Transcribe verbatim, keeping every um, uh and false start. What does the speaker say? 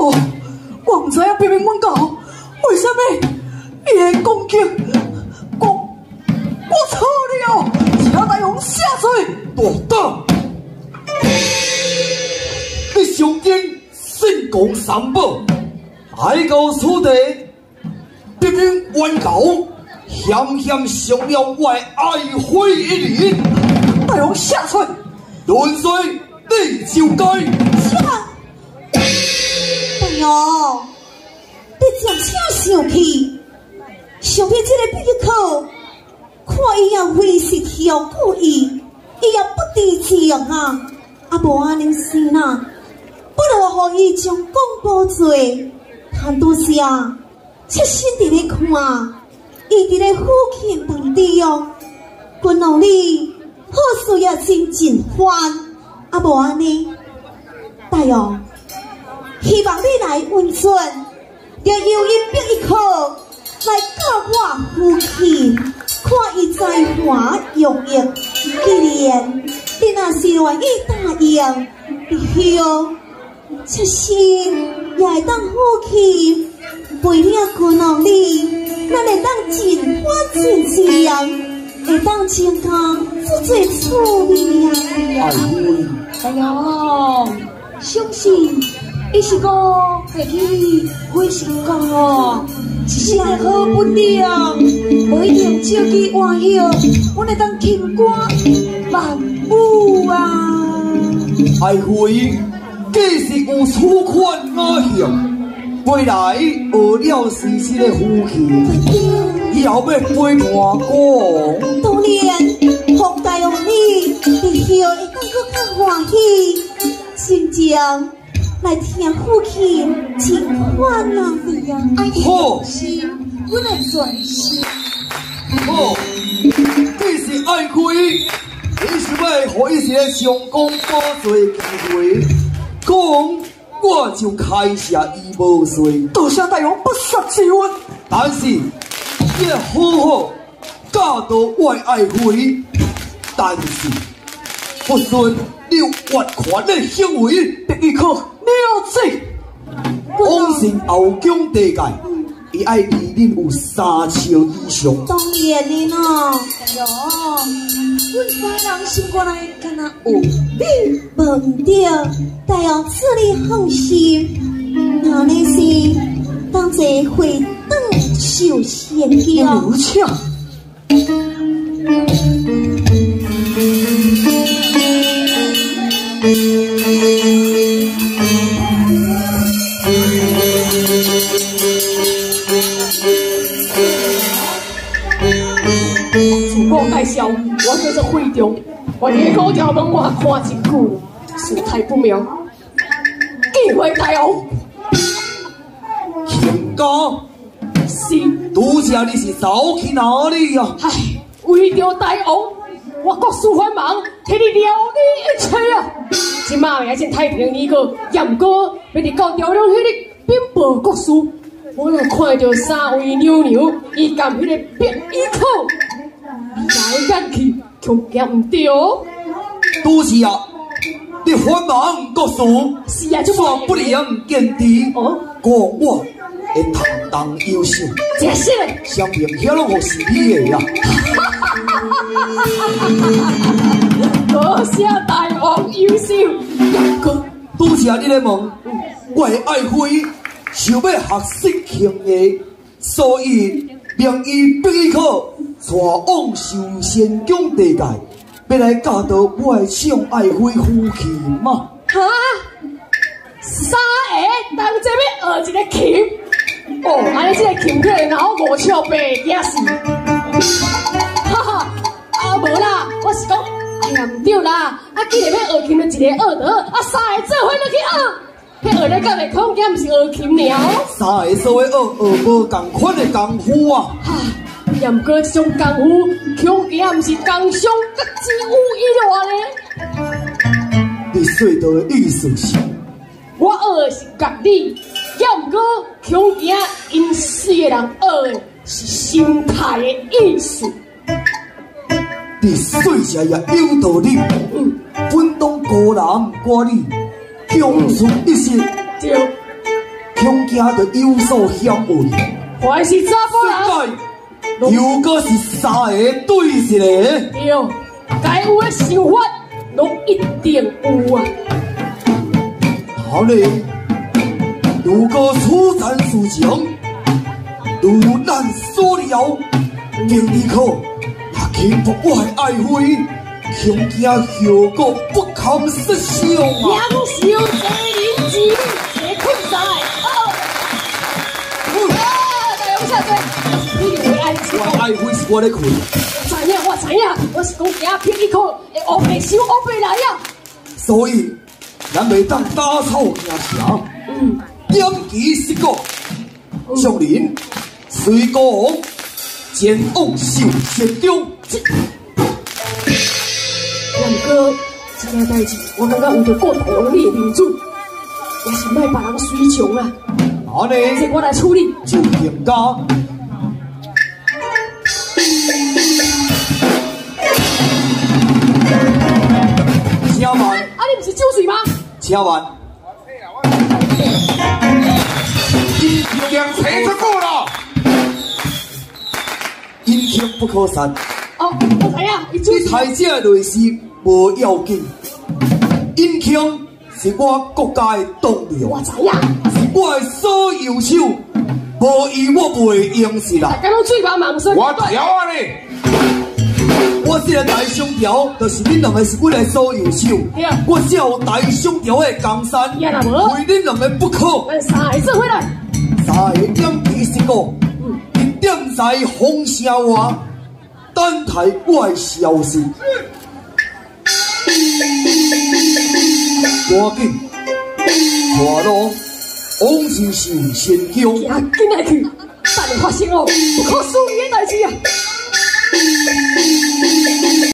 哦，我唔知影偏偏阮教为什么伊会攻击我？我错了，请大王下水。 大胆！你上京信公三宝，海高此地，偏偏冤仇，险险伤了我的爱妃一人。 大王下水， 论罪你就该。 啥？大王，你真正生气？上天这个秘考，看伊也为是挑故意，伊也不知情啊！啊无安尼是呐，不如予伊将公布罪，贪拄下，切身伫咧看，伊伫咧父亲当中，君王你好事也真尽欢，啊无安尼，大王，希望你来温顺，要由伊逼一考。来教我父亲，看伊才华用意。既然你若是愿意答应，以后出生也会当父亲陪了君王你，咱会当尽欢尽情，会当增加富贵处理啊！ 爱妃， 大王，相信伊是讲会去回成功哦。是个好本领，无一定招去换休，阮会当轻歌万舞啊！ 爱妃，既是有此款雅行，未来学了时时的夫妻，以后要陪伴我。 当然，皇大王你以后会当搁较欢喜，心情来听父亲请欢啊！ 好， 是，阮会专心。 好，既是爱妃，你是要互伊一个上公报罪机会，讲我就开下伊无罪。 多谢大王不杀之恩， 但是你要好好教导我的爱妃，但是不准你有越权的行为。 第一课了解。 往成后宫地界，伊爱离恁有三尺以上。 当然的喏， 哟，阮家人心肝内敢若有你， 无毋对，大王赐你放心，那你是当作回转受仙教。 如此。 自我介绍，我叫做惠中，我伫高条门外看真久，事态不妙，忌讳大王。 亲家， 是， 拄则你是走去哪里啊？ 唉，为着大王，我国事繁忙，替你料理一切啊。即马也真太平年过，也毋过要伫高条中迄个禀报国事。我若看到三位娘娘，伊含迄个别衣口，来眼去，恐惊毋对哦。 拄是啊，你繁忙国事， 是啊，就煞不良见知。 哦， 讲我会堂堂优秀， 真是嘞。 相片遐拢互是你的呀。 多谢大王优秀。 哥，拄是啊，你咧问，我的爱妃。想要学识轻艺，所以命伊必考，带往寿仙宫地界，要来教导我的宠爱妃夫妻嘛。 哈，三个当这要学一个琴，哦，安尼这个琴片然后五笑八也是，哈哈，啊无啦，我是讲，哎呀唔对啦，啊既然要学琴，就一个学得，啊三个做伙就去学。迄学咧教咧空，也毋是学琴尔哦。 三个所谓学学无共款的功夫啊。 哈，也毋过这种功夫，恐也毋是工商甲之有以外咧。 你说到的意思是？ 我学的是教理，也毋过恐惊因四个人学的是心态的意思。 你说者也有道理。嗯，本当孤男寡女。共存一心， 对， 恐惊就有所险恶。 还是查甫人？ 又搁是三个对一个。 对，该有的想法，拢一定有啊。 好嘞，如果出战事情，如咱所料，经理科也轻薄我的爱妃，恐惊后果不堪设想啊！ 两手接人之力，皆困在。哦，啊，大勇下追，你为爱情。 我爱妃是我咧困。 知影，我知影，我是讲惊霹雳科会乌白收乌白来啊。 所以，咱袂当打草惊蛇。嗯，点其失果，上林随国王前往受仙中。 杨哥，这件代志，我感觉为着顾大王你的面子，也是莫别人随从啊。 安尼， 这我来处理。 就应该。请慢。 啊，你不是酒水吗？ 请慢。 已经提出过了。 阴茎不可杀。 哦，我知影，伊酒你太这类是无要紧。阴茎是我国家的栋梁， 我知影。 是我的所有手，无伊我袂用是啦。 大家拢嘴巴忙说。 我调啊你。 我这个大商条，就是恁两个是阮的所有手。我只有大商条的江山，非恁两个不可。 咱三个做回来。 三个点其失果，一点在风声外，等待我的消息。赶紧，花路往前受仙宫。 行，紧来去，等下发生哦，不可思议的代志啊！